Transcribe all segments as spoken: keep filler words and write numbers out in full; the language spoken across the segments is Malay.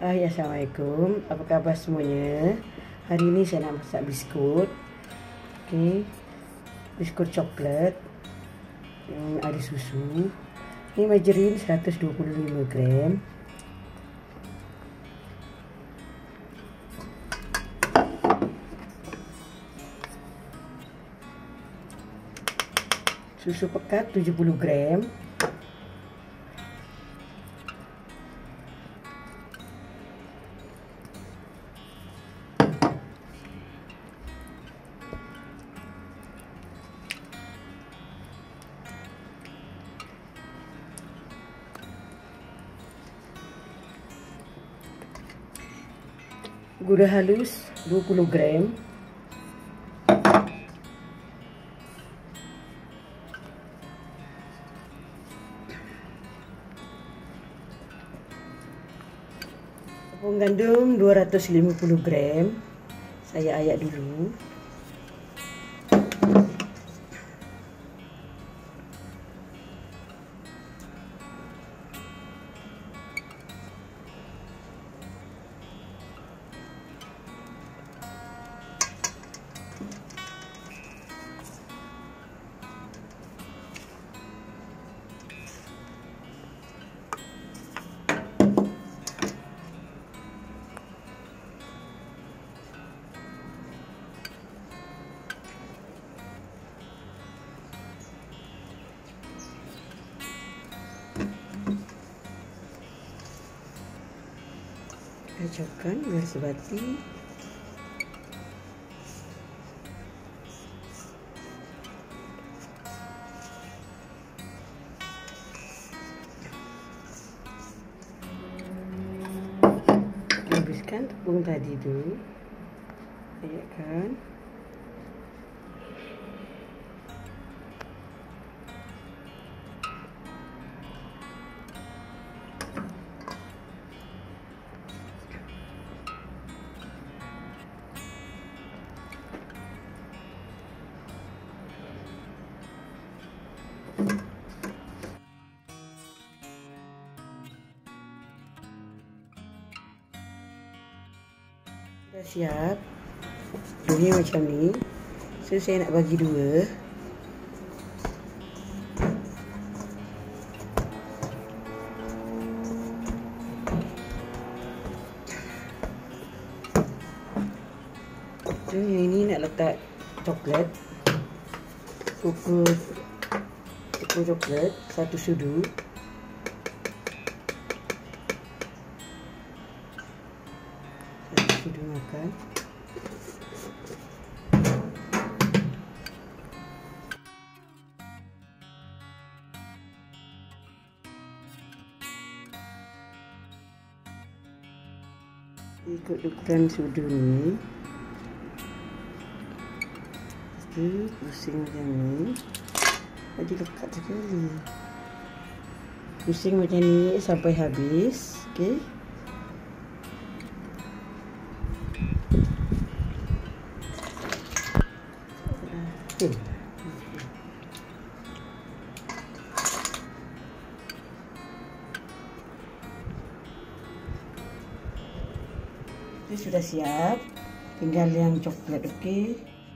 Hai, assalamualaikum. Apa kabar semuanya? Hari ini saya nak masak biskut. Okey, biskut coklat. Hmm, ada susu. Ini margarin seratus dua puluh lima gram. Susu pekat tujuh puluh gram. Gula halus dua puluh gram. Tepung gandum dua ratus lima puluh gram. Saya ayak dulu. Kacaukan biar sebati. Habiskan tepung tadi tu. Ayatkan. Dah siap. Dia macam ni. So saya nak bagi dua. So yang ini nak letak coklat. Ukur ukur coklat satu sudu. Satu sudu makan. Ikut ukuran sudu ni. Okey, pusing macam ni. Tadi lekat sekali. Pusing macam ni sampai habis. Okey. Okey. Ini sudah siap. Tinggal yang coklat, okey.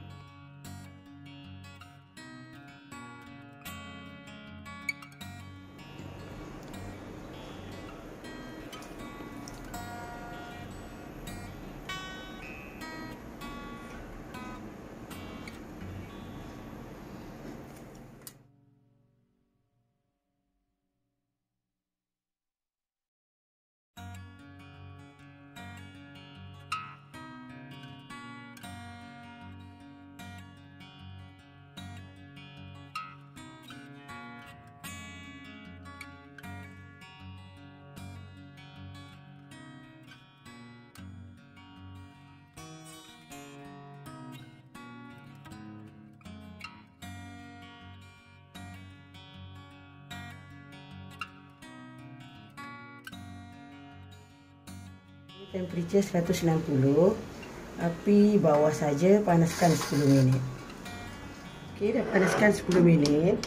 Temperature seratus enam puluh. Api bawah saja, panaskan sepuluh minit. Okey, dah panaskan sepuluh minit.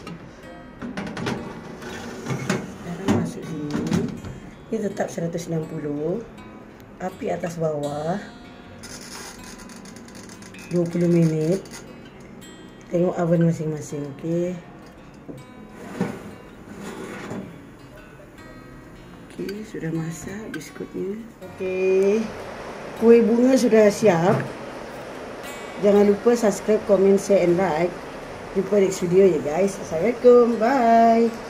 Sekarang masuk sini. Ini tetap seratus enam puluh. api atas bawah dua puluh menit. Tengok oven masing-masing, okey. Okey, sudah masak biskutnya. Okey. Kuih bunga sudah siap. Jangan lupa subscribe, komen, share and like. Jumpa next video ya guys. Assalamualaikum. Bye.